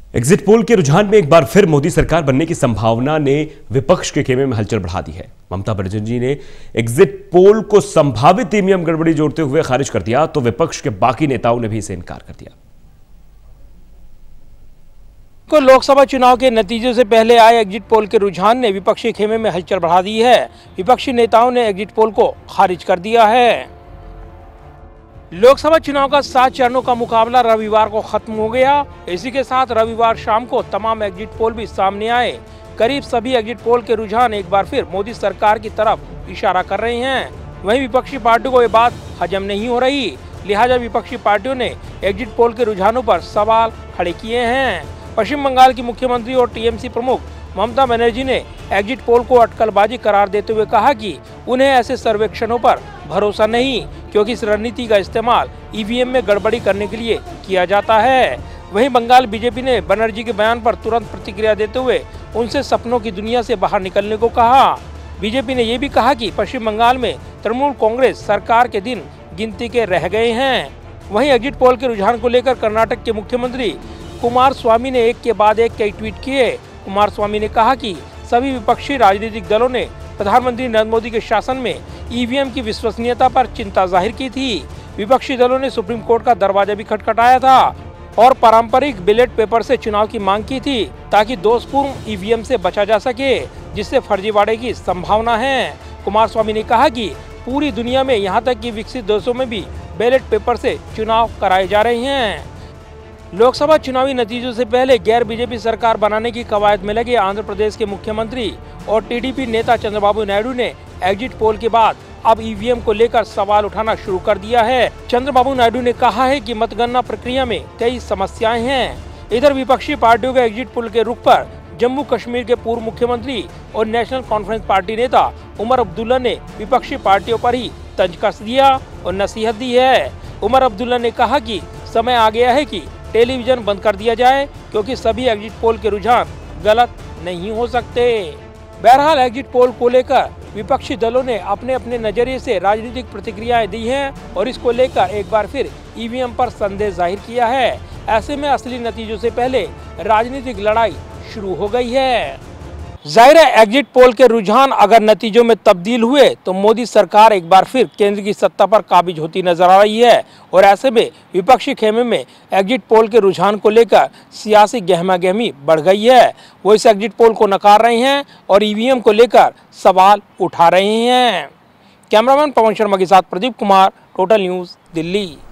Exit poll के रुझान में एक बार फिर मोदी सरकार बनने की संभावना ने विपक्ष के खेमे में हलचल बढ़ा दी है। ममता बनर्जी जी ने एग्जिट पोल को संभावित ईवीएम गड़बड़ी जोड़ते हुए खारिज कर दिया, तो विपक्ष के बाकी नेताओं ने भी इसे इनकार कर दिया। को लोकसभा चुनाव के नतीजों से पहले आए एग्जिट पोल के रुझान ने विपक्षी खेमे में हलचल बढ़ा दी है। विपक्षी नेताओं ने एग्जिट पोल को खारिज कर दिया है। लोकसभा चुनाव का 7 चरणों का मुकाबला रविवार को खत्म हो गया। इसी के साथ रविवार शाम को तमाम एग्जिट पोल भी सामने आए। करीब सभी एग्जिट पोल के रुझान एक बार फिर मोदी सरकार की तरफ इशारा कर रहे हैं। वहीं विपक्षी पार्टियों को ये बात हजम नहीं हो रही, लिहाजा विपक्षी पार्टियों ने एग्जिट पोल के रुझानों पर सवाल खड़े किए हैं। पश्चिम बंगाल की मुख्यमंत्री और टीएमसी प्रमुख ममता बनर्जी ने एग्जिट पोल को अटकलबाजी करार देते हुए कहा कि उन्हें ऐसे सर्वेक्षणों पर भरोसा नहीं, क्योंकि इस रणनीति का इस्तेमाल ईवीएम में गड़बड़ी करने के लिए किया जाता है। वहीं बंगाल बीजेपी ने बनर्जी के बयान पर तुरंत प्रतिक्रिया देते हुए उनसे सपनों की दुनिया से बाहर निकलने को कहा। बीजेपी ने ये भी कहा कि पश्चिम बंगाल में तृणमूल कांग्रेस सरकार के दिन गिनती के रह गए हैं। वहीं एग्जिट पोल के रुझान को लेकर कर्नाटक के मुख्यमंत्री कुमारस्वामी ने एक के बाद एक कई ट्वीट किए। कुमारस्वामी ने कहा कि सभी विपक्षी राजनीतिक दलों ने प्रधानमंत्री नरेंद्र मोदी के शासन में ईवीएम की विश्वसनीयता पर चिंता जाहिर की थी। विपक्षी दलों ने सुप्रीम कोर्ट का दरवाजा भी खटखटाया था और पारंपरिक बैलेट पेपर से चुनाव की मांग की थी, ताकि दोषपूर्ण ईवीएम से बचा जा सके, जिससे फर्जीवाड़े की संभावना है। कुमारस्वामी ने कहा कि पूरी दुनिया में यहाँ तक कि विकसित देशों में भी बैलेट पेपर से चुनाव कराए जा रहे हैं। लोकसभा चुनावी नतीजों से पहले गैर बीजेपी सरकार बनाने की कवायद में लगे आंध्र प्रदेश के मुख्यमंत्री और टीडीपी नेता चंद्रबाबू नायडू ने एग्जिट पोल के बाद अब ईवीएम को लेकर सवाल उठाना शुरू कर दिया है। चंद्रबाबू नायडू ने कहा है कि मतगणना प्रक्रिया में कई समस्याएं हैं। इधर विपक्षी पार्टियों के एग्जिट पोल के रुख पर जम्मू कश्मीर के पूर्व मुख्यमंत्री और नेशनल कॉन्फ्रेंस पार्टी नेता उमर अब्दुल्ला ने विपक्षी पार्टियों पर ही तंज कस दिया और नसीहत दी है। उमर अब्दुल्ला ने कहा कि समय आ गया है कि टेलीविजन बंद कर दिया जाए, क्योंकि सभी एग्जिट पोल के रुझान गलत नहीं हो सकते। बहरहाल एग्जिट पोल को लेकर विपक्षी दलों ने अपने अपने नजरिए से राजनीतिक प्रतिक्रियाएं दी हैं और इसको लेकर एक बार फिर ईवीएम पर संदेह जाहिर किया है। ऐसे में असली नतीजों से पहले राजनीतिक लड़ाई शुरू हो गई है। जाहिर है एग्जिट पोल के रुझान अगर नतीजों में तब्दील हुए तो मोदी सरकार एक बार फिर केंद्र की सत्ता पर काबिज होती नजर आ रही है और ऐसे में विपक्षी खेमे में एग्जिट पोल के रुझान को लेकर सियासी गहमागहमी बढ़ गई है। वो इस एग्जिट पोल को नकार रहे हैं और ईवीएम को लेकर सवाल उठा रहे हैं। कैमरामैन पवन शर्मा के साथ प्रदीप कुमार, टोटल न्यूज़, दिल्ली।